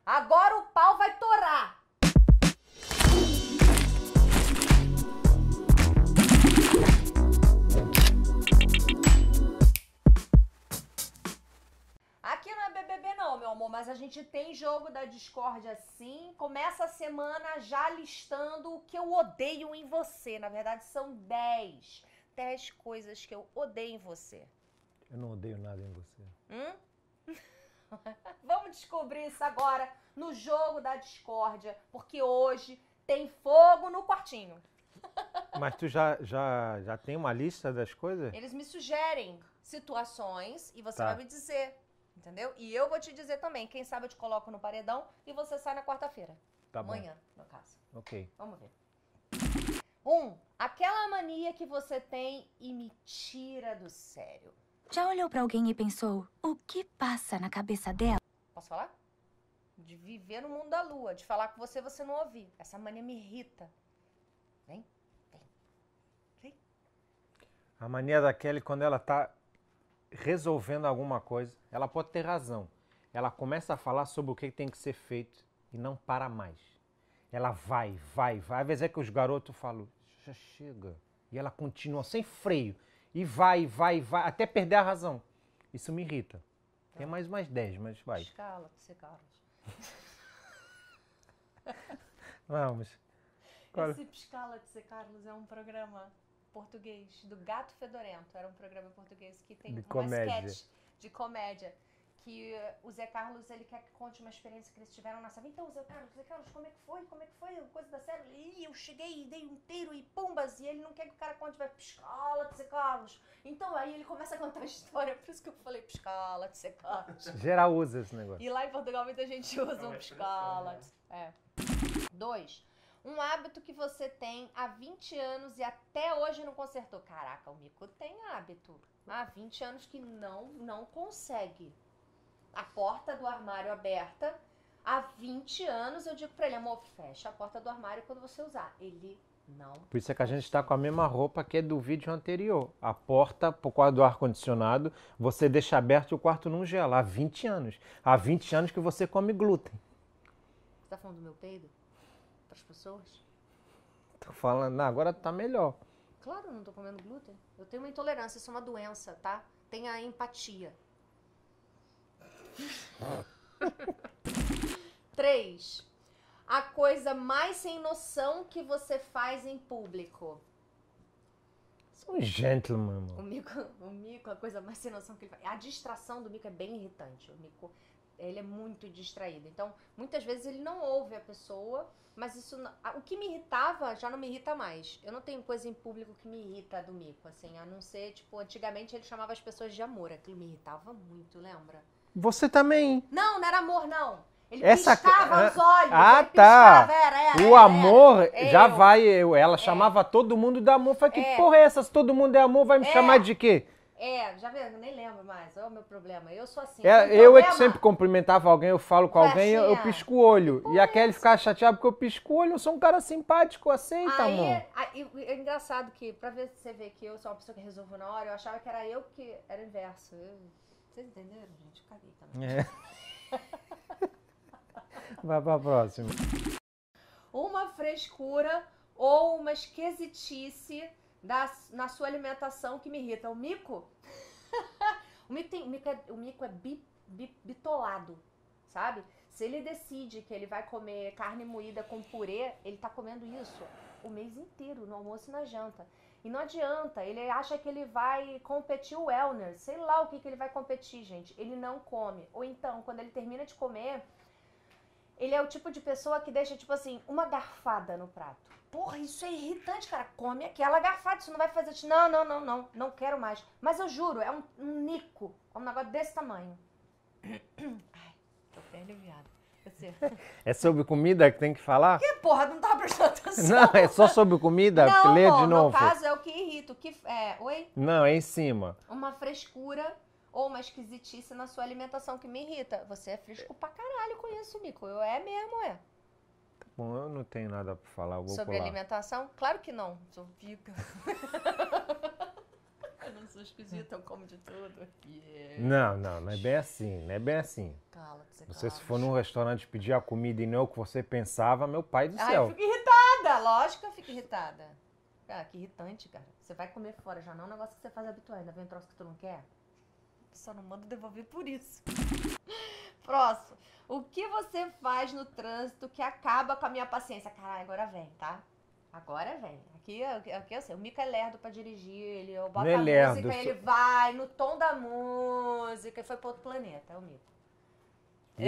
Agora o pau vai torar. Aqui não é BBB não, meu amor, mas a gente tem jogo da discórdia sim. Começa a semana já listando o que eu odeio em você. Na verdade, são 10 coisas que eu odeio em você. Eu não odeio nada em você. Vamos descobrir isso agora no jogo da discórdia, porque hoje tem fogo no quartinho. Mas tu já tem uma lista das coisas? Eles me sugerem situações e você Tá. vai me dizer, entendeu? E eu vou te dizer também. Quem sabe eu te coloco no paredão e você sai na quarta-feira. Tá bom. Amanhã, no caso. Ok. Vamos ver. 1. Aquela mania que você tem e me tira do sério. Já olhou pra alguém e pensou, o que passa na cabeça dela? Posso falar? De viver no mundo da lua, de falar com você não ouvir. Essa mania me irrita. Vem. A mania da Kelly, quando ela tá resolvendo alguma coisa, ela pode ter razão. Ela começa a falar sobre o que tem que ser feito e não para mais. Ela vai. Às vezes é que os garotos falam, já chega. E ela continua sem freio. E vai, até perder a razão. Isso me irrita. Tem mais umas 10, mas vai. Escala, você, Carlos. Vamos. Qual? Esse Escala-se, Carlos, é um programa português do Gato Fedorento. Era um programa português que tem De uma comédia. sketch de comédia. Que o Zé Carlos, ele quer que conte uma experiência que eles tiveram na sala. Então, Zé Carlos, como é que foi? Como é que foi a coisa da série? Ih, eu cheguei e dei um tiro e pumbas. E ele não quer que o cara conte, vai Escala-se, Carlos. Então, aí ele começa a contar a história. Por isso que eu falei Escala-se, Carlos. Geral usa esse negócio. E lá em Portugal muita gente usa um Escala-se. 2. Um hábito que você tem há 20 anos e até hoje não consertou. Caraca, o Mico tem hábito. Há 20 anos que não consegue. A porta do armário aberta. Há 20 anos eu digo pra ele, amor, fecha a porta do armário quando você usar. Ele não. Por isso é que a gente está com a mesma roupa que é do vídeo anterior. A porta, por causa do ar-condicionado, você deixa aberto e o quarto não gela. Há 20 anos. Há 20 anos que você come glúten. Você tá falando do meu peido? Para as pessoas? Tô falando, não, agora tá melhor. Claro, eu não tô comendo glúten. Eu tenho uma intolerância, isso é uma doença, tá? Tenha empatia. 3. A coisa mais sem noção que você faz em público. Sou um gentleman, mano. O Mico, a coisa mais sem noção que ele faz. A distração do Mico é bem irritante. O Mico, ele é muito distraído. Então, muitas vezes ele não ouve a pessoa, mas isso, o que me irritava já não me irrita mais. Eu não tenho coisa em público que me irrita do Mico, assim, a não ser, tipo, antigamente ele chamava as pessoas de amor. Aquilo me irritava muito, lembra? Você também. Não era amor, não. Ele Essa... piscava os olhos. Ah, ele tá. piscava, era, O amor era. já vai. Ela chamava todo mundo de amor. Falei, que porra é essa? Se todo mundo é amor, vai me chamar de quê? Já vê, eu nem lembro mais. É o meu problema. Eu sou assim. Eu é que sempre cumprimentava alguém, eu falo com alguém, eu pisco o olho. E a Kelly ficava chateada porque eu pisco o olho. Eu sou um cara simpático, aceita, amor. É engraçado que, pra ver se você vê que eu sou uma pessoa que resolvo na hora, eu achava que era eu que era o inverso. Vocês entenderam, gente? Caguei também. Vai pra próxima. Uma frescura ou uma esquisitice na sua alimentação que me irrita. O Mico? o Mico é bitolado, sabe? Se ele decide que ele vai comer carne moída com purê, ele tá comendo isso o mês inteiro, no almoço e na janta. E não adianta, ele acha que ele vai competir o wellness, sei lá o que ele vai competir, gente. Ele não come. Ou então, quando ele termina de comer, ele é o tipo de pessoa que deixa, tipo assim, uma garfada no prato. Porra, isso é irritante, cara. Come aquela garfada, isso não vai fazer... Não quero mais. Mas eu juro, é um nico. É um negócio desse tamanho. Ai, tô bem aliviada. Você. É sobre comida que tem que falar? Que porra, não tava prestando atenção. Não, é só sobre comida? Não, Lê de novo. no caso é o que irrita. Oi? Não, é em cima. Uma frescura ou uma esquisitice na sua alimentação que me irrita. Você é fresco pra caralho com isso, Mico. Eu mesmo. Tá bom, eu não tenho nada pra falar, eu vou Sobre pular. alimentação? Claro que não. Sou pica. Eu não sou esquisita, eu como de tudo. Yeah. Não é bem assim, não é bem assim. Cala-te, Você se for num restaurante pedir a comida e não é o que você pensava, meu pai do Ai, céu. eu fico irritada, lógico que eu fico irritada. Cara, que irritante, cara. Você vai comer fora, já não é um negócio que você faz habitual, ainda vem um troço que tu não quer. Só não manda devolver por isso. Próximo. O que você faz no trânsito que acaba com a minha paciência? Caralho, agora vem, tá? Agora vem. Aqui eu sei. O Mico é lerdo pra dirigir. Eu boto Não é a lerdo, música e ele vai no tom da música e foi pra outro planeta. É o Mico. E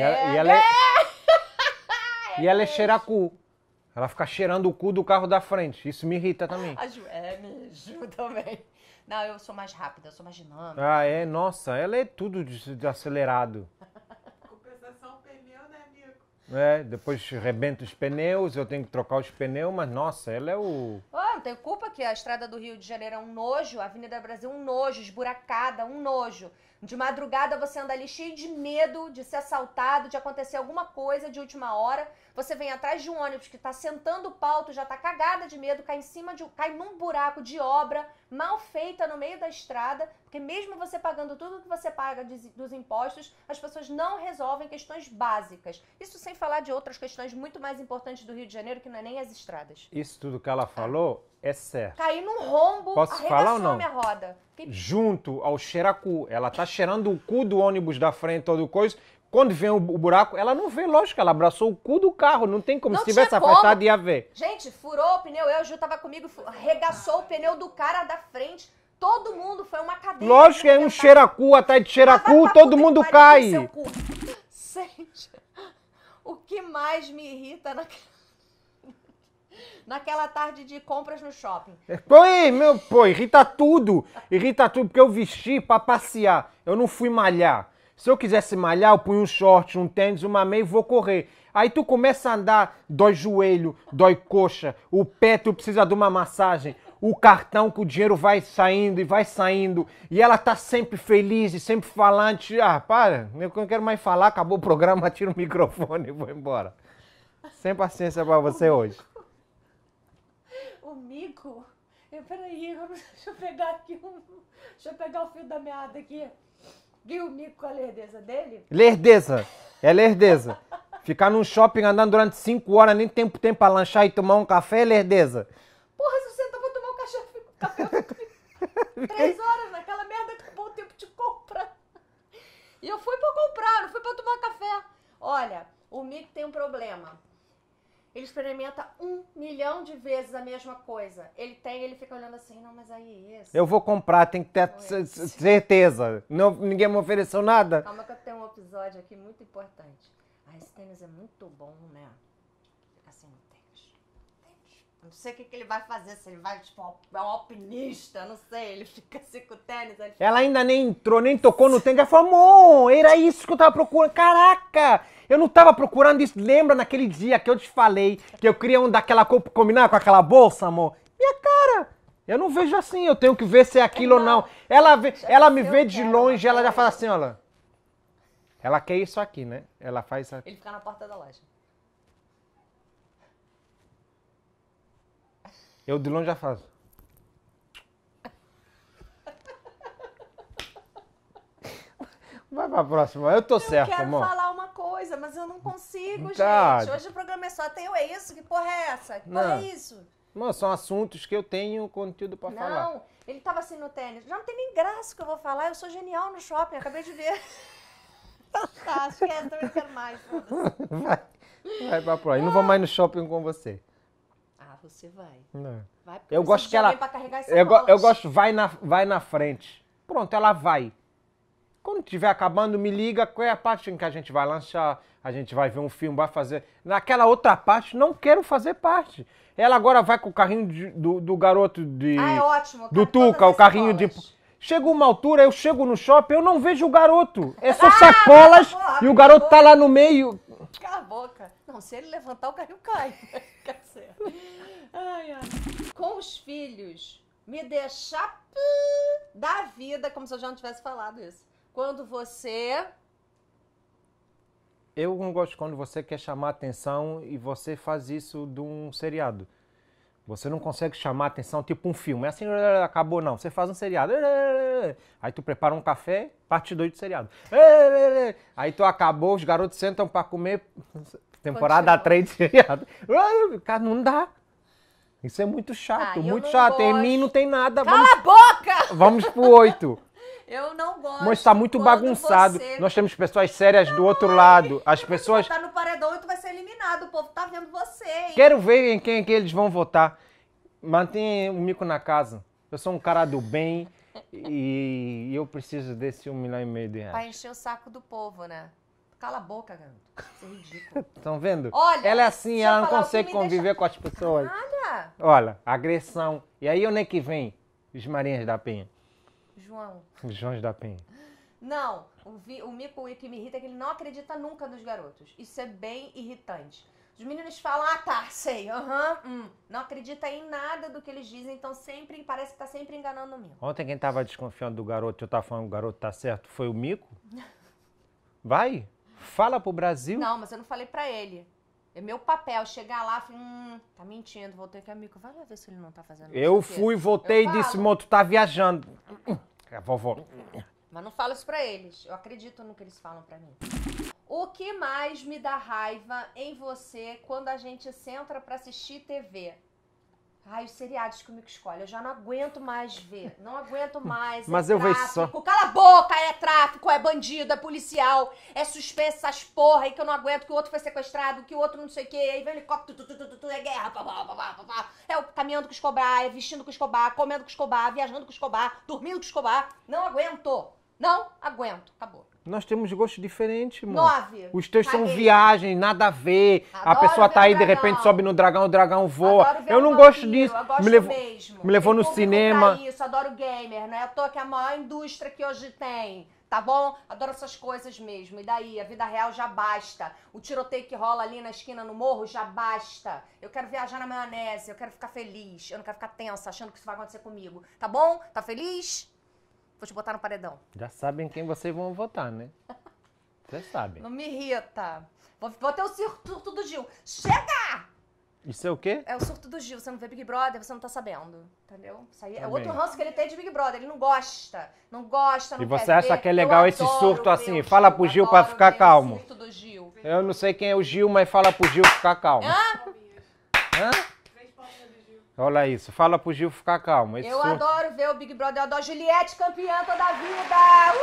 ela é cheiracu. Ela fica cheirando o cu do carro da frente. Isso me irrita também. Me ajuda também. Não, eu sou mais rápida, eu sou mais dinâmica. Ah, é? Nossa, ela é tudo de acelerado. Compensação pneu, né, amigo? É, depois rebenta os pneus, eu tenho que trocar os pneus, mas nossa, ela é o... Não tenho culpa que a estrada do Rio de Janeiro é um nojo, a Avenida Brasil um nojo, esburacada, um nojo. De madrugada você anda ali cheio de medo de ser assaltado, de acontecer alguma coisa de última hora. Você vem atrás de um ônibus que tá sentando o pau, tu já tá cagada de medo, cai num buraco de obra mal feita no meio da estrada, porque mesmo você pagando tudo que você paga dos impostos, as pessoas não resolvem questões básicas. Isso sem falar de outras questões muito mais importantes do Rio de Janeiro, que não é nem as estradas. Isso tudo que ela falou é certo. Caí num rombo, Posso falar ou não? a minha roda. Junto ao cheiracu. Ela tá cheirando o cu do ônibus da frente, todo coisa. Quando vem o buraco, ela não vê, lógico, ela abraçou o cu do carro. Não tem como. Não Se tivesse tinha como. afastado, ia ver. Gente, furou o pneu. A Ju tava comigo, arregaçou o pneu do cara da frente. Todo mundo, foi uma cadeia. Lógico que é um cheiracu, atrás de cheiracu, todo mundo cai. Gente, o que mais me irrita naquela tarde de compras no shopping? Irrita tudo. Irrita tudo, porque eu vesti pra passear. Eu não fui malhar. Se eu quisesse malhar, eu punho um short, um tênis, uma meia e vou correr. Aí tu começa a andar, dói joelho, dói coxa, o pé, tu precisa de uma massagem, o cartão que o dinheiro vai saindo e vai saindo, e ela tá sempre feliz e sempre falante. Ah, para, eu não quero mais falar, acabou o programa, tira o microfone e vou embora. Sem paciência pra você hoje. O Mico? Peraí, deixa eu pegar aqui deixa eu pegar o fio da meada aqui. Viu o Mico com a lerdeza dele? Lerdeza, é lerdeza. Ficar num shopping andando durante 5 horas, nem tempo tem pra lanchar e tomar um café, é lerdeza. Porra, se você tava tomar um café, eu fico 3 horas naquela merda, acabou o tempo de comprar. E eu fui pra comprar, não fui pra tomar café. Olha, o Mico tem um problema. Ele experimenta 1 milhão de vezes a mesma coisa. Ele fica olhando assim, não, mas aí é esse. Eu vou comprar, tem que ter certeza. Não, ninguém me ofereceu nada. Calma que eu tenho um episódio aqui muito importante. Ah, esse tênis é muito bom, né? Fica assim no tênis. Não sei o que ele vai fazer, se ele vai, tipo, é um alpinista, não sei. Ele fica assim com o tênis. Ela ainda nem entrou, nem tocou no tênis. Ela falou, amor, era isso que eu tava procurando. Caraca, eu não tava procurando isso. Lembra naquele dia que eu te falei que eu queria um daquela cor pra combinar com aquela bolsa, amor? Minha cara, eu não vejo assim. Eu tenho que ver se é aquilo ou não. Ela me vê de longe, ela já fala assim, olha. Ela quer isso aqui, né? Ela faz isso aqui. Ele fica na porta da loja. Eu de longe já faço. Vai pra próxima. Eu tô certo, amor. Eu quero falar uma coisa, mas eu não consigo, Tá. gente. Hoje o programa é só tem é isso? Que porra é essa? Que porra Não. é isso? Não, são assuntos que eu tenho conteúdo pra falar. Não, ele tava assim no tênis. Já não tem nem graça que eu vou falar. Eu sou genial no shopping, acabei de ver. Tá, esquece, também quero mais. Vai pra próxima. Eu não vou mais no shopping com você. Ah, você vai. Não. Vai, porque Eu eu gosto preciso que de ela. alguém pra carregar essa Eu mala. gosto, vai na frente. Pronto, ela vai. Quando estiver acabando, me liga qual é a parte em que a gente vai lanchar, a gente vai ver um filme, vai fazer. Naquela outra parte, não quero fazer parte. Ela agora vai com o carrinho do garoto de. Ah, é ótimo. Do cara, todas Tuca, o as carrinho de. sacolas. Chega uma altura, eu chego no shopping, eu não vejo o garoto. É só sacolas porra, e o garoto tá lá no meio. Cala a boca. Não, se ele levantar, o carrinho cai. Quer dizer. Ai, ai. Com os filhos, me deixar da vida, como se eu já não tivesse falado isso. Quando você... Eu não gosto quando você quer chamar atenção e você faz isso de um seriado. Você não consegue chamar a atenção tipo um filme. É assim, acabou não. Você faz um seriado. Aí tu prepara um café, parte 2 do seriado. Aí tu acabou, os garotos sentam pra comer. Temporada Continua. 3 de seriado. Cara, não dá. Isso é muito chato, Eu muito não chato. Em gosto. mim não tem nada. Cala a boca! Vamos pro 8. Eu não gosto. Mas tá muito quando bagunçado. você- Nós temos pessoas sérias do outro lado. As pessoas... Você tá no paredão e tu vai ser eliminado. O povo tá vendo você, hein? Quero ver em quem que eles vão votar. Mantém o mico na casa. Eu sou um cara do bem e eu preciso desse 1,5 milhão de Pra reais. encher o saco do povo, né? Cala a boca, garoto. Isso é ridículo. Estão vendo? Olha, Ela é assim, deixa eu ela não falar o que consegue me conviver deixa- com as pessoas. Olha, Olha, agressão. E aí onde é que vem? Os Marinhas da Penha. João. Os Joões da Penha. Não, o mico que me irrita é que ele não acredita nunca nos garotos. Isso é bem irritante. Os meninos falam, ah tá, sei, não acredita em nada do que eles dizem, então sempre parece que tá sempre enganando o mico. Ontem quem tava desconfiando do garoto, eu tava falando que o garoto tá certo, foi o Mico? Vai, fala pro Brasil. Não, mas eu não falei pra ele. É meu papel chegar lá e falar, tá mentindo, voltei com o amigo. Vai lá ver se ele não tá fazendo isso. Eu fui, voltei e Eu disse, falo. mo, tu tá viajando. A vovó. Mas não falo isso pra eles. Eu acredito no que eles falam pra mim. O que mais me dá raiva em você quando a gente senta pra assistir TV? Ai, os seriados que o Mico escolhe. Eu já não aguento mais ver. Não aguento mais. Mas é eu vejo tráfico. Cala a boca! É tráfico, é bandido, é policial, é suspense, essas porra aí que eu não aguento, que o outro foi sequestrado, que o outro não sei o quê. Aí vem helicóptero, é guerra, É o caminhando com o Escobar, é vestindo com o Escobar, comendo com o Escobar, viajando com o Escobar, dormindo com o Escobar. Não aguento. Não aguento. Acabou. Nós temos gostos diferentes, amor. 9. Os teus são Caguei. viagens, nada a ver. A Adoro pessoa ver tá o aí, de dragão. repente sobe no dragão, o dragão voa. Adoro ver Eu o não vampiro, gosto disso. Eu gosto Me levou, mesmo. me levou Tem no público cinema. pra isso, adoro gamer, né? Eu tô que é a maior indústria que hoje tem. Tá bom? Adoro essas coisas mesmo. E daí? A vida real já basta. O tiroteio que rola ali na esquina no morro já basta. Eu quero viajar na maionese, eu quero ficar feliz. Eu não quero ficar tensa achando que isso vai acontecer comigo. Tá bom? Tá feliz? Vou te botar no paredão. Já sabem quem vocês vão votar, né? Vocês sabem. Não me irrita. Vou ter o surto do Gil. Chega! Isso é o quê? É o surto do Gil. Você não vê Big Brother, você não tá sabendo. Entendeu? Isso aí é Tá outro bem. ranço que ele tem de Big Brother. Ele não gosta. Não gosta, não E quer você acha ver. que é legal Eu esse adoro surto ver assim? o Fala pro Gil pra adoro ficar ver o calmo. surto do Gil. Eu não sei quem é o Gil, mas fala pro Gil ficar calmo. Hã? 3 palminhas de Gil. Olha isso, fala pro Gil ficar calmo. Esse Eu surto- adoro ver o Big Brother. Eu adoro Juliette, campeã toda a vida.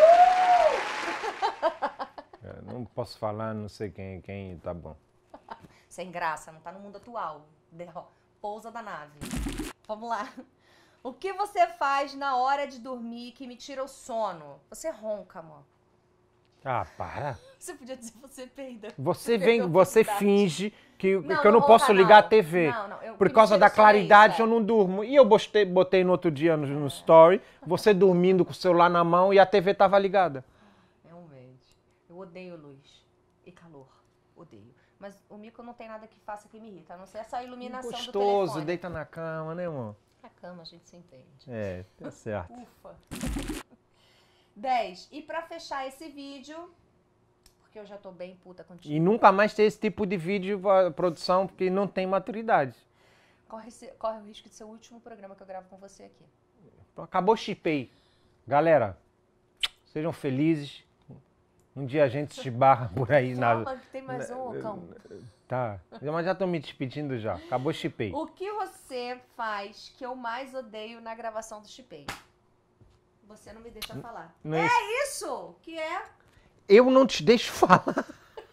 Eu não posso falar, não sei quem, tá bom. Sem graça, não tá no mundo atual. Pousa da nave. Vamos lá. O que você faz na hora de dormir que me tira o sono? Você ronca, amor. Ah, para. Você podia dizer você peida. Você vem, você finge que Não, eu não não posso ronca, ligar não. a TV. Não, eu- Por que causa me da tira o sono é claridade isso, eu não durmo. E eu botei no outro dia no story, você dormindo com o celular na mão e a TV tava ligada. Realmente. Eu odeio luz e calor. Odeio. Mas o mico não tem nada que faça que me irrita, a não ser essa iluminação do Gostoso, telefone. deita na cama, né, amor? Na cama a gente se entende. É, tá certo. Ufa. 10. E pra fechar esse vídeo, porque eu já tô bem puta contigo. E nunca mais ter esse tipo de vídeo, a produção, porque não tem maturidade. Corre o risco de ser o último programa que eu gravo com você aqui. Acabou, chipei. Galera, sejam felizes. Um dia a gente se esbarra por aí. Calma, que tem mais um, cão. Tá, mas já tô me despedindo já. Acabou, chipei. O que você faz que eu mais odeio na gravação do Chipei? Você não me deixa falar. Não É é isso que é. Eu não te deixo falar.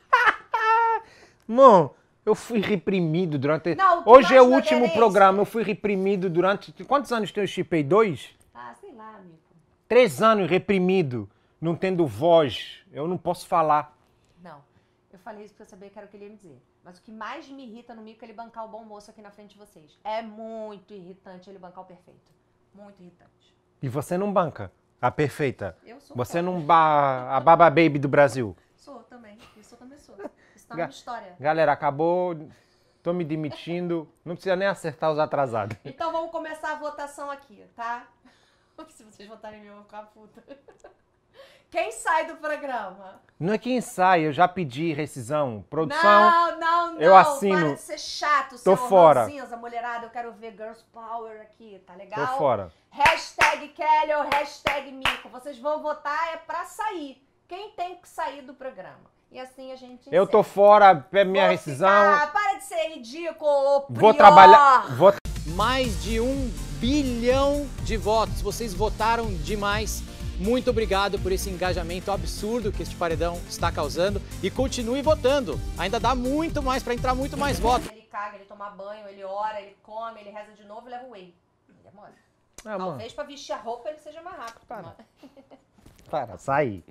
Mano, eu fui reprimido durante... Não, o que Hoje é mais o me último odeia é programa, eu fui reprimido durante... Quantos anos tem o Chipei? 2? Ah, sei lá, amigo. 3 anos reprimido, não tendo voz. Eu não posso falar. Não. Eu falei isso porque eu sabia que era o que ele ia me dizer. Mas o que mais me irrita no mico é ele bancar o bom moço aqui na frente de vocês. É muito irritante ele bancar o perfeito. Muito irritante. E você não banca a perfeita. Eu sou Você foda. não a Baba Baby do Brasil. Sou também. Isso eu também sou. Isso tá na minha história. Galera, acabou. Tô me demitindo. Não precisa nem acertar os atrasados. Então vamos começar a votação aqui, tá? Se vocês votarem em mim, eu vou ficar puta. Quem sai do programa? Não é quem sai, eu já pedi rescisão. Produção, Não. eu assino. Para de ser chato, Tô fora. ranzinza, mulherada. Eu quero ver Girls Power aqui, tá legal? tô fora. Hashtag Kelly ou hashtag Mico. Vocês vão votar, é pra sair. Quem tem que sair do programa? E assim a gente Eu tô encerra. fora, minha Vou rescisão. para de ser ridículo, Vou prior. trabalhar. Mais de 1 bilhão de votos. Vocês votaram demais. Muito obrigado por esse engajamento absurdo que este paredão está causando. E continue votando. Ainda dá muito mais para entrar muito mais votos. Ele caga, ele toma banho, ele ora, ele come, ele reza de novo e leva o whey. Demora. Ah, mano, Talvez pra vestir a roupa ele seja mais rápido. para, sai.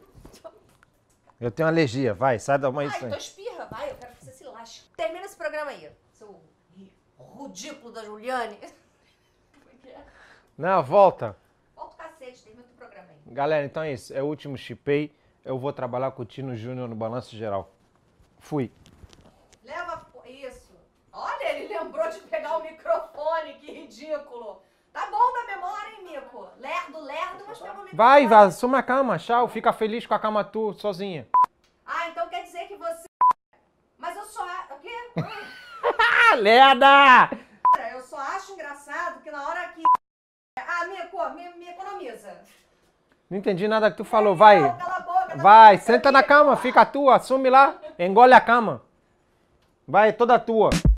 Eu tenho alergia, vai, sai da mãe. Ai, então espirra, vai, eu quero que você se lasque. Termina esse programa aí, seu ridículo da Juliane. Como é que é? Não, volta. Volta o cacete, termina o programa aí. Galera, então é isso. É o último chipei. Eu vou trabalhar com o Tino Júnior no Balanço Geral. Fui. Leva isso. Olha, ele lembrou de pegar o microfone, que ridículo. Tá bom da memória, hein, Mico? Lerdo, mas pegou o microfone. Vai, assume a cama, tchau. Fica feliz com a cama tu, sozinha. Ah, então quer dizer que você... Mas eu só... O quê? Ah, Leda! Eu só acho engraçado que na hora que... Ah, Mico, me economiza. Não entendi nada que tu falou, vai. Não, cala a boca. Vai, senta na cama, fica tua, assume lá, engole a cama. Vai, toda tua.